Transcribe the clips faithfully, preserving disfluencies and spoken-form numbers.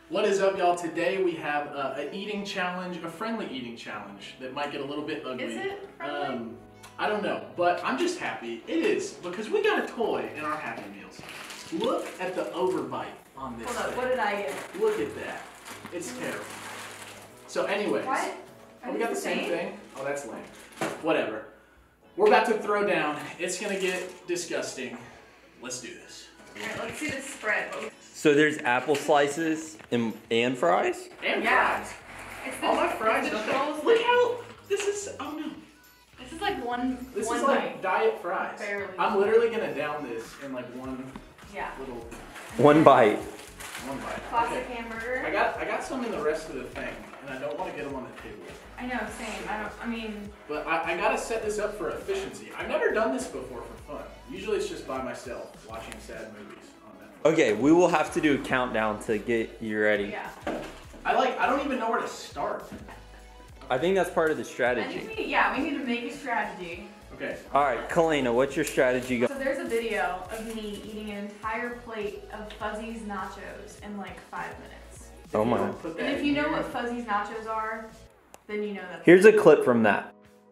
What is up, y'all? Today we have uh, an eating challenge, a friendly eating challenge that might get a little bit ugly. Is it friendly? Um, I don't know, but I'm just happy. It is, because we got a toy in our Happy Meals. Look at the overbite on this Hold up, thing. what did I get? Look at that. It's terrible. So anyways, What? oh, we got the same thing? Oh, that's lame. Whatever. We're about to throw down. It's gonna get disgusting. Let's do this. Alright, let's see the spread. So there's apple slices and, and fries? And Yeah. fries. It's the, All my fries it's the don't Trolls Look like- how, this is, oh no. This is like one, This one is like bite. diet fries. Barely. I'm literally gonna down this in like one Yeah. little, One bite. one bite. Classic Okay. hamburger. I got, I got some in the rest of the thing, and I don't want to get them on the table. I know, same. I don't, I mean, But I, I gotta set this up for efficiency. I've never done this before for fun. Usually it's just by myself, watching sad movies on Netflix. Okay, we will have to do a countdown to get you ready. yeah. I like, I don't even know where to start. I think that's part of the I think strategy. we, yeah, we need to make a strategy. Okay. All right, Kalena, what's your strategy? Go So there's a video of me eating an entire plate of Fuzzy's nachos in like five minutes. Oh my. Put that And if in you know here. what Fuzzy's nachos are, then you know that. Here's a clip from that.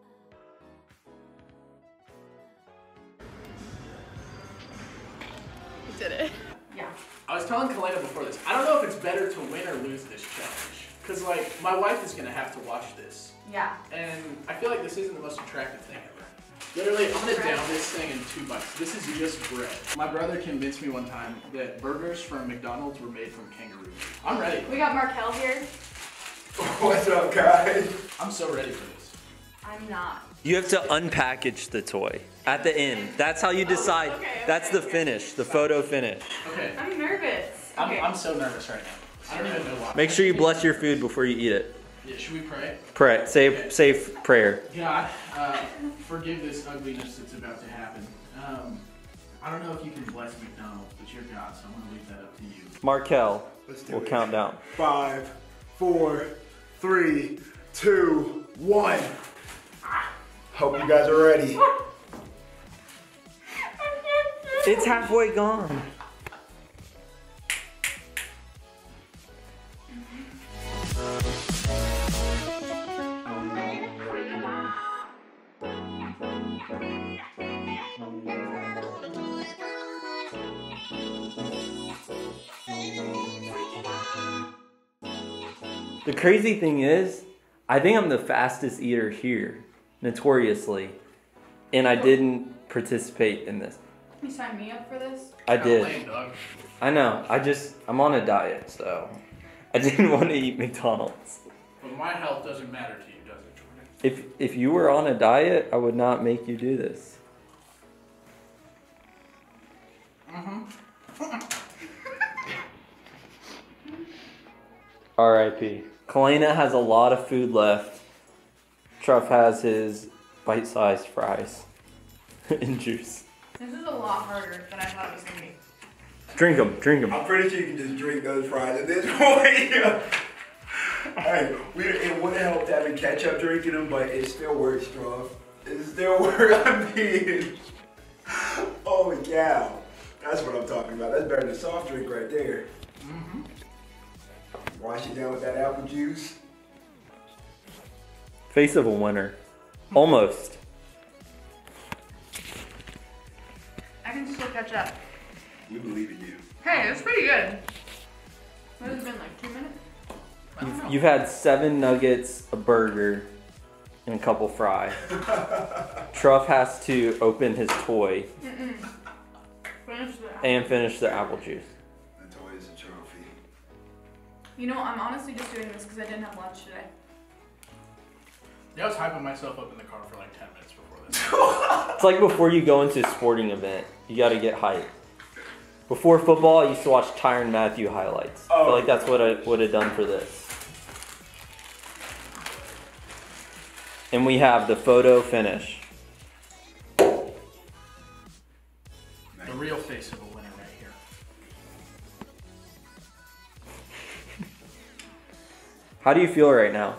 You did it. Yeah. I was telling Kalena before this, I don't know if it's better to win or lose this challenge. Cause like, my wife is gonna have to watch this. Yeah. And I feel like this isn't the most attractive thing ever. Literally, I'm gonna Bread. down this thing in two bites. This is just bread. My brother convinced me one time that burgers from McDonald's were made from kangaroos. I'm ready. We got Markel here. What's up, guys? I'm so ready for this. I'm not. You have to unpackage the toy at the end. That's how you decide. okay, okay, That's the okay. finish, the photo finish. Okay. I'm nervous. I'm, Okay. I'm so nervous right now. I don't even know why. Make sure you bless your food before you eat it. Yeah, should we pray? Pray. Say safe prayer. God, uh, forgive this ugliness that's about to happen. Um, I don't know if you can bless McDonald's, but you're God, so I'm gonna leave that up to you. Markel, Let's do we'll it. count down. Five, four, three, two, one. Hope you guys are ready. It's halfway gone. The crazy thing is, I think I'm the fastest eater here, notoriously, and I didn't participate in this. You signed me up for this? I Kinda lame, did. dog. I know. I just, I'm on a diet, so I didn't want to eat McDonald's. But my health doesn't matter to you, does it, Jordan? If if you were on a diet, I would not make you do this. Mm-hmm. R I P Kalena has a lot of food left. Truff has his bite-sized fries and juice. This is a lot harder than I thought it was gonna be. Drink them, drink them. I'm pretty sure you can just drink those fries at this point. Hey, we, it would have helped having ketchup drinking them, but it still works, Struff. It still works. I mean, holy cow. That's what I'm talking about. That's better than a soft drink right there. Mm-hmm. Wash it down with that apple juice. Face of a winner. Almost. I can still catch up. We believe in you. Hey, it's pretty good. What has it been, like two minutes? I don't know. You've, you've had seven nuggets, a burger, and a couple fries. Truff has to open his toy Mm-mm. Finish the and finish the apple juice. The toy is a trophy. You know, I'm honestly just doing this because I didn't have lunch today. Yeah, I was hyping myself up in the car for like ten minutes before this. It's like before you go into a sporting event, you got to get hyped. Before football, I used to watch Tyrann Mathieu highlights. I Oh. feel like that's what I would have done for this. And we have the photo finish. The real face of a winner right here. How do you feel right now?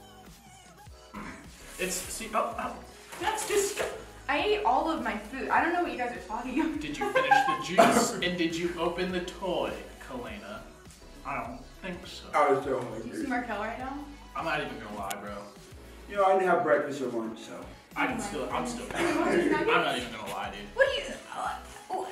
It's, see, oh, oh, that's just, I ate all of my food. I don't know what you guys are talking about. did you finish the juice and did you open the toy, Kalena? I don't. think so. I was so You see hungry. Markel right now? I'm not even gonna lie, bro. You know, I didn't have breakfast or lunch, so. I can still, I'm still. You want these I'm nuggets? not even gonna lie, dude. What do you? Oh,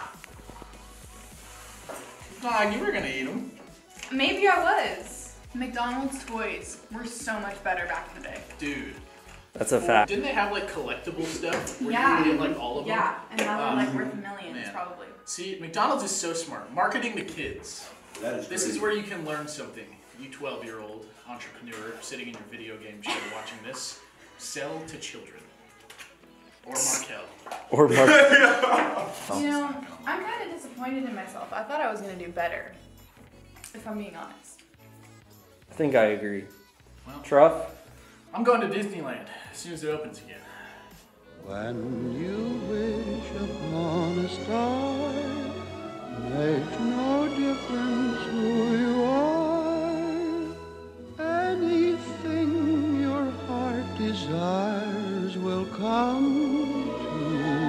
Nah, you were gonna eat them. maybe I was. McDonald's toys were so much better back in the day. Dude. That's a fact. Didn't they have like collectible stuff where Yeah. you could get like all of them? Yeah, and now they're Um, like worth millions man. probably. See, McDonald's is so smart. Marketing to kids. That is This crazy. is where you can learn something. You twelve-year-old entrepreneur sitting in your video game chair watching this. Sell to children. Or Markel. Or Mark. You know, I'm kind of disappointed in myself. I thought I was gonna do better, if I'm being honest. I think I agree. Well, Truff? I'm going to Disneyland as soon as it opens again. When you wish upon a star, makes no difference who you are. Anything your heart desires will come to